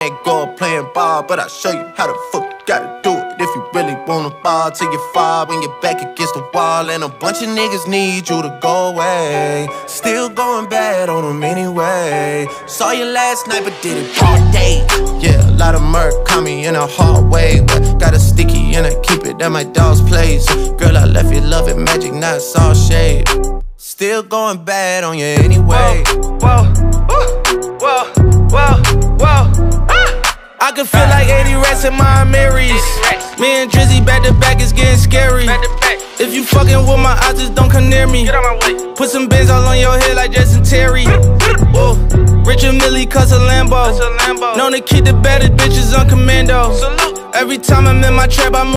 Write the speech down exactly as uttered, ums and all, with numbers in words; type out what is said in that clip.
Ain't go up playing ball, but I'll show you how the fuck you gotta do it. If you really wanna ball till you fall when you're back against the wall. And a bunch of niggas need you to go away. Still going bad on them anyway. Saw you last night but did it all day. Yeah, a lot of murk caught me in a hard way, but got a sticky and I keep it at my dog's place. Girl, I left you love it magic, not it's all shade. Still going bad on you anyway. Whoa, whoa, whoa, whoa, whoa. I can feel like eighty rats in my Marys. Me and Drizzy back to back, it's getting scary. If you fucking with my eyes, just don't come near me. Put some bins all on your head like Jason Terry. Whoa. Richard Millie cuss a Lambo. Known to keep the baddest bitches on commando. Every time I'm in my trap, I move